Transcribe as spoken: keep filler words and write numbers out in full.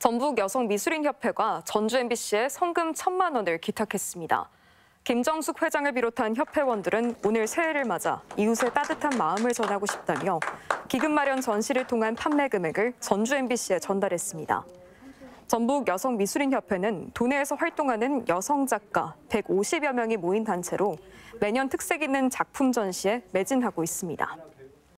전북여성미술인협회가 전주 엠비씨에 성금 천만 원을 기탁했습니다. 김정숙 회장을 비롯한 협회원들은 오늘 새해를 맞아 이웃의 따뜻한 마음을 전하고 싶다며 기금 마련 전시를 통한 판매 금액을 전주 엠비씨에 전달했습니다. 전북여성미술인협회는 도내에서 활동하는 여성 작가 백오십여 명이 모인 단체로 매년 특색 있는 작품 전시에 매진하고 있습니다.